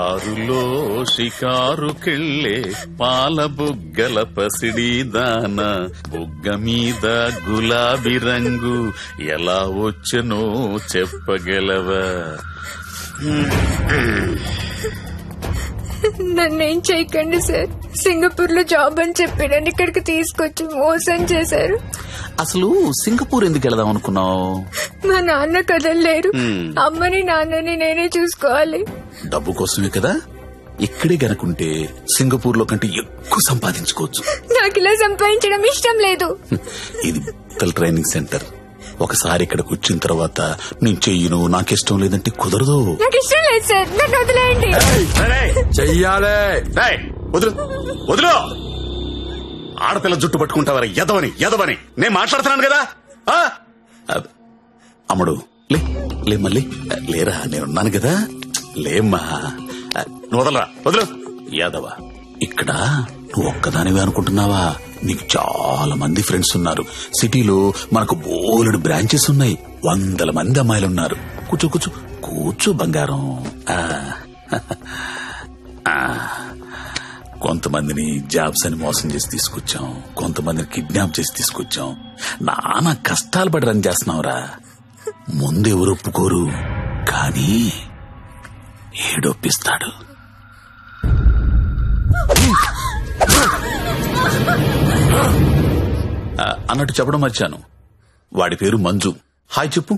కారులో షికారుకెళ్ళే పాల బుగ్గల పసిడి దాన బుగ్గ మీద గులాబీ రంగు ఎలా వచ్చనో చెప్పగలవా? నన్నేం చేయకండి సార్. సింగపూర్ లో జాబ్ అని చెప్పాడని ఇక్కడికి తీసుకొచ్చి మోసం చేశారు. అసలు సింగపూర్ ఎందుకు వెళదాం అనుకున్నావు? మా నాన్న కదలలేరు. అమ్మని నాన్నని నేనే చూసుకోవాలి. డబ్బు కోసమే కదా. ఇక్కడే గనుకుంటే సింగపూర్ లో కంటే ఎక్కువ సంపాదించుకోవచ్చు. నాకు ఇలా సంపాదించడం ఇష్టం లేదు. ఇది ట్రైనింగ్ సెంటర్. ఒకసారి ఇక్కడికి వచ్చిన తర్వాత నేను చెయ్యను, నాకిష్టం లేదంటే కుదరదు. నాకు ఇష్టం లేదు సార్, నన్ను వదిలేయండి. చెయ్యాలే. వదులు వదులు. ఆడపిల్ల జుట్టు పట్టుకుంటావరా ఎదవని నేను మాట్లాడుతున్నాను కదా. అమ్ముడు లే మళ్ళీ లేరా, నేనున్నాను కదా. లేమ్మా, వదలరా, వదులు. యాదవ, ఇక్కడ నువ్వు ఒక్కదానివే అనుకుంటున్నావా? నీకు చాలా మంది ఫ్రెండ్స్ ఉన్నారు. సిటీలో మనకు బోలెడు బ్రాంచెస్ ఉన్నాయి. 100 మంది అమ్మాయిలున్నారు. కూర్చో కూర్చో కూర్చో బంగారం. కొంతమందిని జాబ్స్ అని మోసం చేసి తీసుకొచ్చాం, కొంతమందిని కిడ్నాప్ చేసి తీసుకొచ్చాం. నానా కష్టాలు పడి రన్ చేస్తున్నావురా. ముందెవరు ఒప్పుకోరు, కానీ ఏడొప్పిస్తాడు. అన్నట్టు చెప్పడం మర్చాను, వాడి పేరు మంజు. హాయ్ చెప్పు.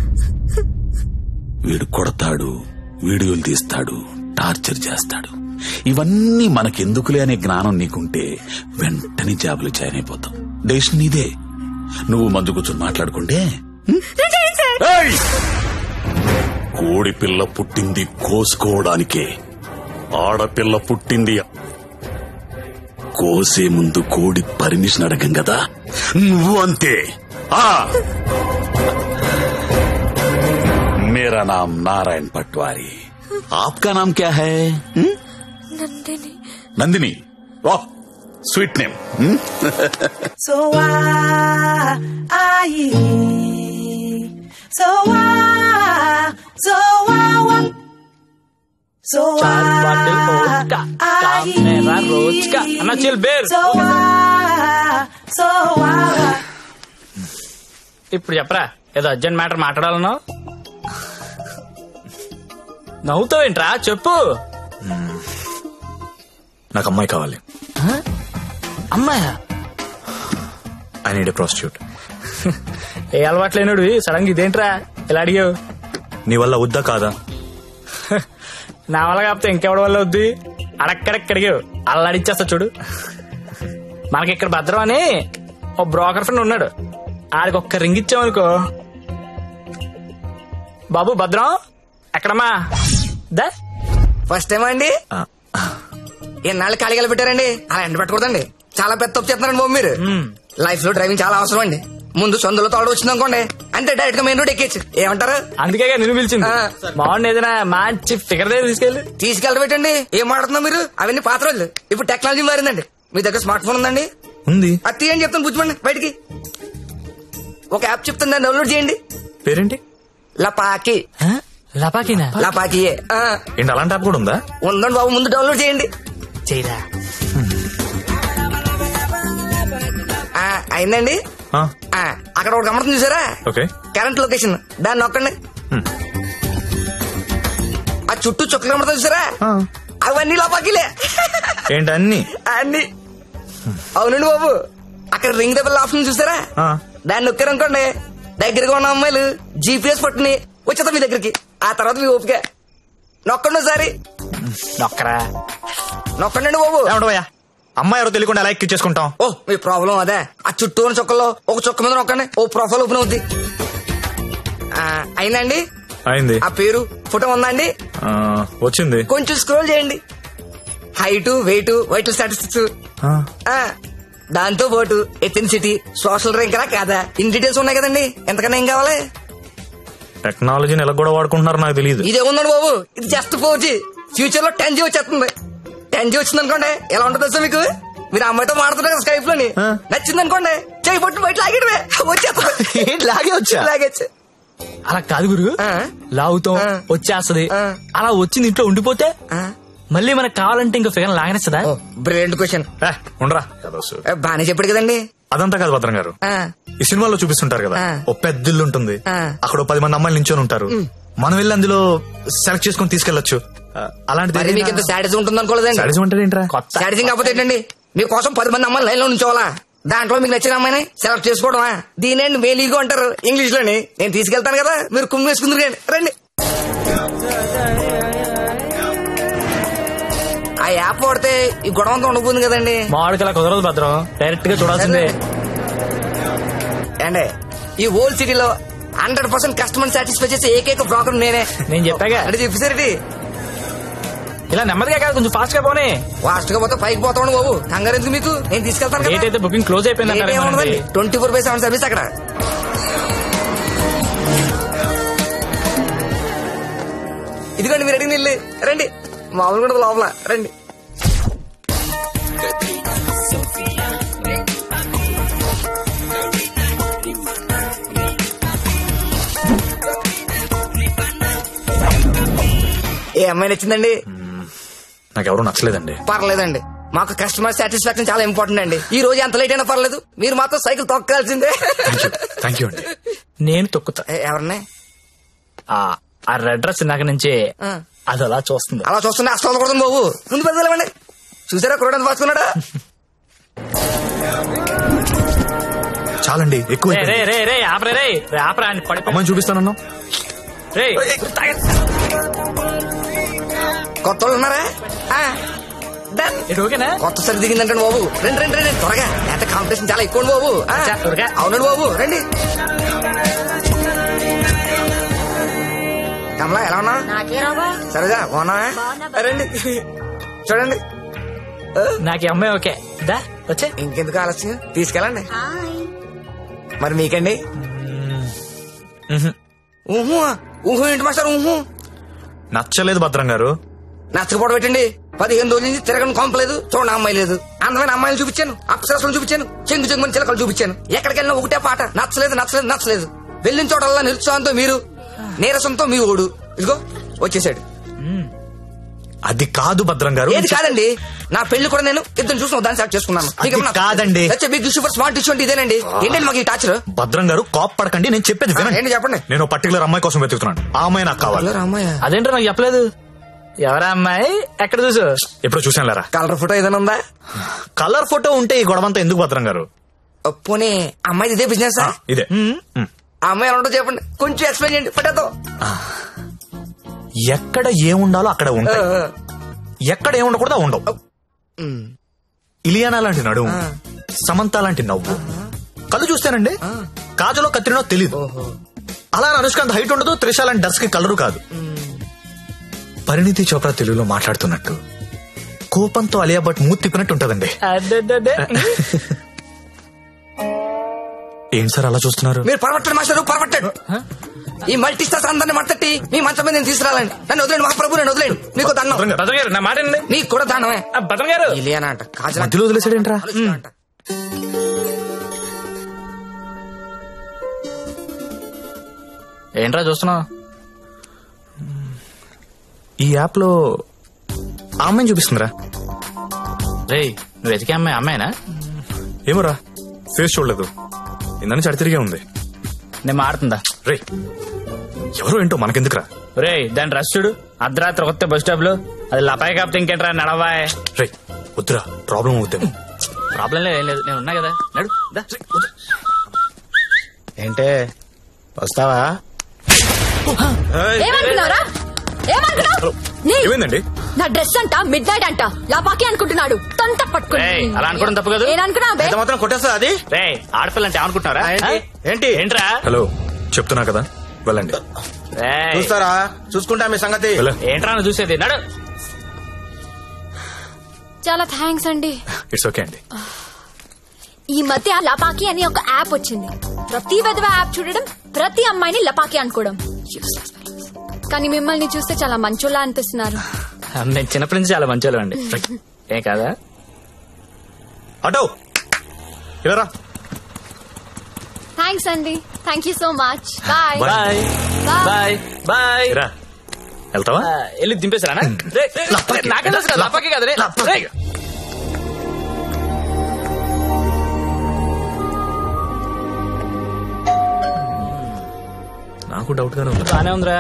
వీడు కొడతాడు, వీడియోలు తీస్తాడు, టార్చర్ చేస్తాడు. ఇవన్నీ మనకెందుకులే అనే జ్ఞానం నీకుంటే వెంటనే జాబులు జాయిన్ అయిపోతాం. డెసిషన్ నీదే. నువ్వు మంజు కూర్చొని మాట్లాడుకుంటే. కోడి పిల్ల పుట్టింది కోసుకోవడానికే, ఆడపిల్ల పుట్టింది కోసే ముందు కోడి పర్మిషన్ అడగం కదా. నువ్వు అంతే. मेरा नाम नारायण पटवारी, आपका नाम क्या है? నందిని. नंदिनी, वाह स्वीट नेम. So ఇప్పుడు చెప్పరా, ఏదో అర్జెంట్ మ్యాటర్ మాట్లాడాలనో. నవ్వుతావేంట్రా, చెప్పు. నాకు అమ్మాయి కావాలి. అమ్మాయా? I need a prostitute. ఏ అలవాట్లేనుడు సడన్ గా ఇదేంట్రా ఇలా అడిగావు? నీ వల్ల వద్దా కాదా? నా వల్ల కాకపోతే ఇంకెవడి వల్ల వద్దు. అడక్కడక్కడిగావు, అల్లాడిచ్చేస్తా చూడు. మనకి ఇక్కడ భద్రం అని ఓ బ్రోకర్ ఫ్రెండ్ ఉన్నాడు. ఆడికి ఒక్క రింగ్ ఇచ్చామనుకో. బాబు భద్రం ఎక్కడమ్మా? దా ఫస్ట్ టైం అండి. ఎన్నాళ్ళు ఖాళీగా పెట్టారండి, అలా ఎండ పెట్టకూడదండి. చాలా పెద్ద తప్పు చేస్తున్నారండి బాబు మీరు. లైఫ్ లో డ్రైవింగ్ చాలా అవసరం అండి. ముందు సొందులో తోడు వచ్చింది అనుకోండి, అంతే డైరెక్ట్ గా మెయిన్ రోడ్ ఎక్కేచ్చు. ఏమంటారు? అందుకే నేను పిలిచింది. బాగుంది, ఏదైనా మంచి ఫిగర్ దగ్గర తీసుకెళ్ళబెట్టండి. ఏం మాట్లాడుతున్నా మీరు? అవన్నీ పాత రోజులు. ఇప్పుడు టెక్నాలజీ మారిందండి. మీ దగ్గర స్మార్ట్ ఫోన్ ఉందండి? ఉంది. అది తీయండి, చెప్తాను కూర్చోండి. బయటికి ఒక యాప్ చెప్తాను, దాన్ని డౌన్లోడ్ చేయండి. పేరేంటి? లపాకి. లపాకినా? లపాకియే. ఏంటి అలాంటి యాప్ కూడా ఉందా? ఉందండి బాబు, ముందు డౌన్లోడ్ చేయండి. చేయరా. అయిందండి. అక్కడ ఒక గమనం చూసారా? కరెంట్ లొకేషన్, దాన్ని నొక్కండి. ఆ చుట్టూ చుక్కలు గమనం చూసారా? అవన్నీ లపాకిలే. ఏంటి అన్ని? అన్ని అవునండి బాబు. అక్కడ రింగ్ ద బెల్ ఆప్షన్ చూసారా? దాన్ని నొక్కారనుకోండి, దగ్గరగా ఉన్న అమ్మాయిలు జీపీఎస్ పట్టుని వచ్చేద్దాం మీ దగ్గరికి. ఆ తర్వాత మీ ఓపిక. నొక్కండి ఒకసారి. నొక్కరా. నొక్కండి బాబు. అమ్మాయి ఎవరో తెలియకుండా ఎలా ఎక్కించేసుకుంటాం? ఓ మీ ప్రాబ్లం అదే. ఆ చుట్టూ ఉన్న చుక్కల్లో ఒక చుక్క మీద నొక్కండి, ఓ ప్రొఫైల్ ఓపెన్ అవుద్ది. అయిందండి? అయింది. ఆ పేరు ఫోటో ఉందా అండి? వచ్చింది. కొంచెం స్క్రోల్ చేయండి. హైట్, వెయిట్, వైటల్ స్టాటిస్టిక్స్, దాంతో పాటు ఎథెన్సిటీ, సోషల్ ర్యాంక్ రా కాదా, ఇన్ డీటెయిల్స్ ఉన్నాయి కదండి. ఎంతకన్నా ఏం కావాలి? టెక్నాలజీని ఎలా కూడా వాడుకుంటున్నారు నాకు తెలియదు. ఇదే ఉందండి బాబు, ఇది జస్ట్ 4G. ఫ్యూచర్ లో 10G వచ్చేస్తుంది. 10G వచ్చింది అనుకోండి, ఎలా ఉంటుంది సార్ మీకు? మీరు అమ్మాయితో మాడుతున్నారు కదా స్కైప్ లోని, నచ్చింది అనుకోండి, చేయి పట్టు బయట లాగేయడమే, వచ్చేస్తుంది. లాగే వచ్చా? లాగేచ్చు. అలా కాదు గురు, లాగుతాం వచ్చేస్తది, అలా వచ్చింది ఇంట్లో ఉండిపోతే మళ్ళీ మనకు కావాలంటే ఇంకా ఫిగర్ లాగనేస్తుందా? Brilliant question. ఉండరా బానే చెప్పాడు కదండి. అదంతా కాదు భద్రం గారు, ఈ సినిమాలో చూపిస్తుంటారు కదా ఓ పెద్ద ఇల్లు ఉంటుంది, అక్కడ 10 మంది అమ్మాయిలు నించొని ఉంటారు, మనం వెళ్ళి అందులో సెలెక్ట్ చేసుకుని తీసుకెళ్లొచ్చు. అలాంటిది మీకు ఎంత సాడిజం ఉంటుంది అనుకోలేదండి. సాడిజం అంటే ఏంట్రా? సాడిజం కాకపోతే ఏంటండి, మీకోసం 10 మంది అమ్మాయిలు లైన్ లో నుంచోవాలా, దాంట్లో మీకు నచ్చిన అమ్మాయిని సెలెక్ట్ చేసుకోవడమా? దీనేండి మేలీగో అంటారు ఇంగ్లీష్ లోని. నేను తీసుకెళ్తాను కదా, మీరు కుమ్మి వేసుకుందరు రండి. ఆ యాప్ వాడితే ఈ గొడవ అంతా ఉండబోతుంది కదండి. మామిడికి కుదరదు భద్రం, డైరెక్ట్ గా చూడాల్సిందే. అండి ఈ హోల్ సిటీలో 100% కస్టమర్ సాటిస్ఫై చేసే ఏకైక బ్రోకర్ నేనే. నేను చెప్పాగా అంటే చెప్పేసరి ఇలా నెమ్మదిగా కాదు, కొంచెం ఫాస్ట్ గా పోనీ. ఫాస్ట్ గా పోతే పైకి పోతాను బాబు, కంగారు ఎందుకు మీకు, నేను తీసుకెళ్తాను కదా. డేట్ అయితే బుకింగ్ క్లోజ్ అయిపోయింది 24/7 సర్వీస్ అక్కడ. ఇదిగోండి మీరు అడిగిన ఇల్లు, రండి. మామూలు కూడా లోపల రండి. ఏ అమ్మాయి నచ్చిందండి? నాకెవరూ నచ్చలేదండి. పర్లేదండి, మాకు కస్టమర్ సాటిస్ఫాక్షన్ చాలా ఇంపార్టెంట్ అండి. ఈ రోజు ఎంత లేట్ అయినా పర్లేదు, మీరు మాత్రం సైకిల్ తొక్కాల్సిందే. థ్యాంక్ యూ అండి. నేను తొక్కుతా. ఎవరిని? ఆ రెడ్ డ్రెస్ ఇందాక నుంచి అది అలా చూస్తుంది. అలా చూస్తుండే అసలు కొడుతుంది బాబు, ముందు పెద్దలేమండి. చూసారా కురడానికి పాసుకున్నాడా? చాలండి, ఎక్కువ అమ్మాయిని చూపిస్తానన్నా. కొత్త వాళ్ళు ఉన్నారా? ఓకేనా? కొత్త సరి దిగిందంటే బాబు, రండి రండి రండి త్వరగా. ఎంత కాంపిటీషన్ చాలా ఎక్కువ బాబు. అవునండి బాబు, రండి. కమలా ఎలా ఉన్నా? సరేగా బాగున్నా? రండి చూడండి. నాకు ఈ అమ్మాయి ఓకే. వచ్చే ఇంకెందుకు ఆలస్యం, తీసుకెళ్ళండి. మరి మీకండి? ఊహు ఊహు ఏంటి మాస్టర్? ఊహు నచ్చలేదు భద్రం గారు. నచ్చకపోవడం పెట్టండి. 15 రోజుల నుంచి తిరగని కొంపలేదు, చూడండి అమ్మాయి లేదు. అందమైన అమ్మాయిలు చూపించాను, అప్సరసలు చూపించాను, చెంగు చెంగుని చిలకలు చూపించాను. ఎక్కడికి వెళ్ళినా ఒకటే పాట, నచ్చలేదు నచ్చలేదు నచ్చలేదు. వెళ్ళిన చోటల్లా నిరుత్సాహంతో మీరు, నీరసంతో మీ ఓడు. ఇదిగో వచ్చేసాడు. అది కాదు భద్రం గారు. ఏది కాదండి, నా పెళ్లి కూడా నేను ఇద్దరు చూసిన దాన్ని సెలెక్ట్ చేసుకున్నాను. కాదండి, బిగ్ సూపర్ స్మార్ట్ ఇష్యూ అంటే ఇదేనండి. ఏంటండి మాకు ఈ టాచర్? భద్రం గారు కోప్ పడకండి, నేను చెప్పేది వినండి. ఏంటి చెప్పండి. నేను పర్టికులర్ అమ్మాయి కోసం వెతుకుతున్నాను, ఆ అమ్మాయి నాకు కావాలి. అదేంటో నాకు చెప్పలేదు. ఎవరా అమ్మాయి? ఎక్కడ చూసు? ఎప్పుడు చూసాను లేరా. కలర్ ఫోటో ఏదైనా ఉందా? కలర్ ఫోటో ఉంటే ఈ గొడవంతా ఎందుకు భద్రం గారు? పోనీ అమ్మాయి ఇదే బిజినెస్? ఇదే. ఆ అమ్మాయి ఎలా ఉంటుందో చెప్పండి, కొంచెం ఎక్స్ప్లెయిన్ చేయండి ఫోటోతో. ఎక్కడ ఏముండాలో అక్కడ ఉంటాయి, ఎక్కడ ఏముండకూడదు ఉండవు. ఇలియానా లాంటి నడుము, సమంత లాంటి నవ్వు, కళ్ళు చూస్తేనండి కాజలో కత్తిరినో తెలీదు. అలా అనుష్కాంత్ హైట్ ఉండదు, త్రిష లాంటి డర్స్ కి కలరు కాదు. పరిణితి చోప్రా తెలుగులో మాట్లాడుతున్నట్టు, కోపంతో అలియా భట్ మూతి తిప్పినట్టు ఉంటదండి. ఏంటి సార్ అలా చూస్తున్నారు? మీరు పరమట్టండి మాస్టర్, పరమట్టండి. ఈ మల్టీ స్టార్స్ అందరిని మట్టట్టి మీ మంచం మీద నేను తీసుకురాలండి. నన్ను వదిలేండి మహాప్రభు, నన్ను వదిలేండి. మీకు దండం. భద్రం గారు నా మాట నీకు కూడా దండమే. భద్రం గారు ఇలియానా అంట, కాజల్ మధ్యలో వదిలేసాడేంట్రా? ఏంట్రా చూస్తున్నావు? ఈ యాప్ లో ఆ అమ్మాయిని చూపిస్తుందిరా. రే నువ్వు వెతికే అమ్మాయి అమ్మాయినా? ఏమోరా, ఫేస్ చూడలేదు, ఇందని చడి తిరిగే ఉంది. నేను మారుతుందా? రే ఎవరో ఏంటో మనకెందుకురా. రే దాని రష్ చూడు, అర్ధరాత్రి కొత్త బస్ స్టాప్ లో. అది లపాయి కాపుతే ఇంకేంట్రా నడవాయ్. రే వద్దురా, ప్రాబ్లం అవుతాము. ప్రాబ్లం లేదు, ఏం లేదు, నేను ఉన్నా కదా. నడు. ఏంటే వస్తావా? ఏమైందండి? నా డ్రెస్ అంట మిడ్ నైట్ అంట లపాకి అనుకుంటున్నాడు. తొంత పట్టుకుని అలా అనుకోవడం తప్పు కదా. ఎంత మాత్రం కొట్టేస్తా అది? రే ఆడపిల్ల అంటే అనుకుంటున్నారా? ఏంటి ఏంట్రా? హలో చెప్తున్నా కదా, వెళ్ళండి. చూస్తారా, చూసుకుంటా మీ సంగతి. ఏంట్రా నువ్వు చూసేది? నడు. చాలా థ్యాంక్స్ అండి. ఇట్స్ ఓకే అండి. ఈ మధ్య లపాకి అని ఒక యాప్ వచ్చింది. ప్రతి విధవ యాప్ చూడడం, ప్రతి అమ్మాయిని లపాకి అనుకోవడం. కానీ మిమ్మల్ని చూస్తే చాలా మంచోళ్ళ అనిపిస్తున్నారు. నేను చిన్నప్పటి నుంచి చాలా మంచోళ్ళు అండి. ఏ కాదా? అటో ఇలా థ్యాంక్స్ అండి. Thank you so much. Bye bye bye bye. రా వెళ్తావా? వెళ్ళి దింపేసారా? నాకే తెలుసు కదా, లపాకి కదా రే. రేయ్. నాకు డౌట్ గానే ఉంది. బానే ఉందిరా.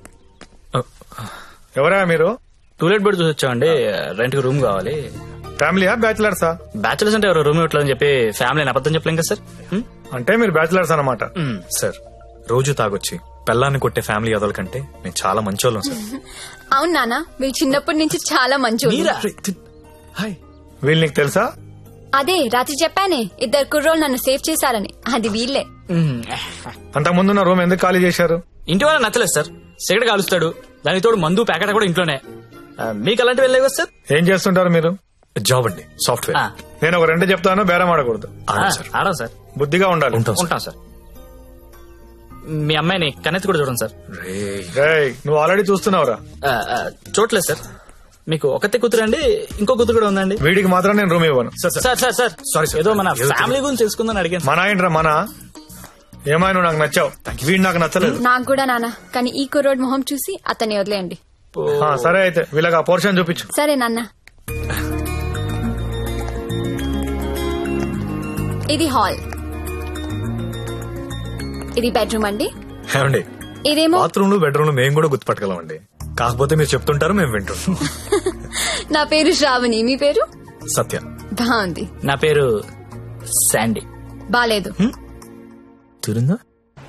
ఎవరా మీరు? టూలెట్ బెడ్ చూసి వచ్చామండి. రెంట్ కి రూమ్ కావాలి. ఫ్యామిలీయా బ్యాచిలర్సా? బ్యాచులర్స్ అంటే ఎవరు రూమ్ ఇవ్వట్లేదని చెప్పి ఫ్యామిలీ అబద్ధం చెప్పలేం కదా సార్. అంటే మీరు బ్యాచిలర్స్ అన్నమాట. సార్ రోజు తాగొచ్చి పెళ్ళాన్ని కొట్టే ఫ్యామిలీ అదల కంటే మేము చాలా మంచోళ్ళం సార్. అవును నాన్న, వీళ్ళు చిన్నప్పటి నుంచి చాలా మంచి. వీళ్ళు నీకు తెలుసా? అదే రాత్రి చెప్పానే, 2 కుర్రోళ్ళు నన్ను సేవ్ చేశారని. అది వీళ్ళే. అంతకు ముందున్న రూమ్ ఎందుకు ఖాళీ చేశారు? ఇంటి వాళ్ళ నచ్చలేదు సార్. సిగరెట్ కాలుస్తాడు, దానికి తోడు మందు ప్యాకెట్ కూడా ఇంట్లోనే. మీకు అలాంటి వెళ్ళలేవు కదా సార్. ఏం చేస్తుంటారు మీరు? జాబ్ అండి, సాఫ్ట్వేర్. నేను ఒక 2 చెప్తాను, బేరం ఆడకూడదు. ఆడం సార్. బుద్ధిగా ఉండాలి. ఉంటాం సార్. మీ అమ్మాయిని కన్నెత్తి కూడా చూడండి సార్. రేయ్, నువ్వు ఆల్రెడీ చూస్తున్నావురా? చూడలేదు సార్. మీకు ఒకతే కూతురు అండి, ఇంకో కూతురు కూడా ఉందండి. వీడికి మాత్రం నేను రూమ్ ఇవ్వను. సార్ సారీ, ఏదో మన ఫ్యామిలీ గురించి తెలుసుకుందని అడిగాను. మన ఏంట్రా మన? ఏమైనా నాకు నచ్చావు, వీడు నాకు నచ్చలేదు. నాకు కూడా నాన్న, కానీ ఈ కుర్రోడ్ మొహం చూసి అతన్ని వదిలేయండి. సరే అయితే వీళ్ళకి ఆ పోర్షన్ చూపించు. సరే నాన్న. ఇది హాల్, ఇది బెడ్రూమ్ అండి. ఏమండి, ఇదేమో బాత్రూమ్ బెడ్రూమ్ మేము కూడా గుర్తుపట్టగలమండి. కాకపోతే మీరు చెప్తుంటారు, మేము వింటుంటాం. నా పేరు శ్రావణి, మీ పేరు? సత్య. బాగుంది. నా పేరు శాండీ. బాలేదు. తిరుందా?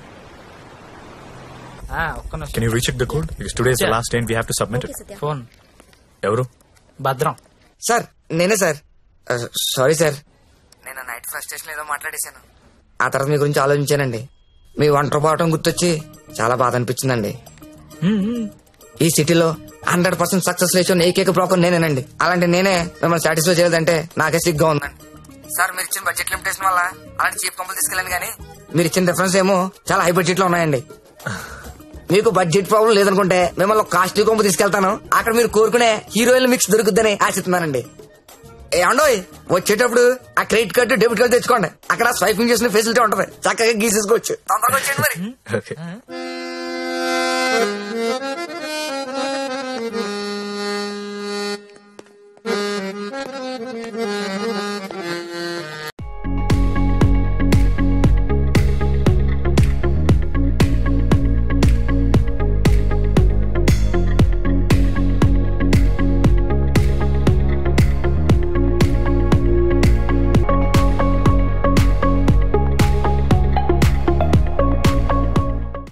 ఒక్క నిమిషం. Can you recheck the code? Because today is the last day and we have to submit it. Phone. ఎవరు? భద్రం. సార్ నేనే సార్. సారీ సార్, నేను నైట్ ఫ్రస్ట్రేషన్ ఏదో మాట్లాడేశాను. ఆ తర్వాత మీ గురించి ఆలోచించానండి. మీ ఒంటరి పోవటం గుర్తొచ్చి చాలా బాధ అనిపించిందండి. ఈ సిటీలో 100% సక్సెస్ లేచిన ఏకైక బ్రోకర్ నేనేనండి. అలాంటి నేనే మిమ్మల్ని సాటిస్ఫై చేయలేదంటే నాకే సిగ్గా ఉందండి. సార్ మీరు ఇచ్చిన బడ్జెట్ లిమిటేషన్ వల్ల అలాంటి చీప్ కంపెనీ తీసుకెళ్ళండి, కానీ మీరు ఇచ్చిన రిఫరెన్స్ ఏమో చాలా హై బడ్జెట్ లో ఉన్నాయండి. మీకు బడ్జెట్ ప్రాబ్లం లేదనుకుంటే మిమ్మల్ని కాస్ట్లీ కొంపు తీసుకెళ్తాను. అక్కడ మీరు కోరుకునే హీరోయిన్ మిక్స్ దొరుకుద్దని ఆశిస్తున్నానండి. ఏమండోయ్, వచ్చేటప్పుడు ఆ క్రెడిట్ కార్డు డెబిట్ కార్డు తెచ్చుకోండి. అక్కడ స్వైపింగ్ చేసిన ఫెసిలిటీ ఉంటది, చక్కగా గీసేసుకోవచ్చు. తొందరగా వచ్చేయండి మరి. Okay.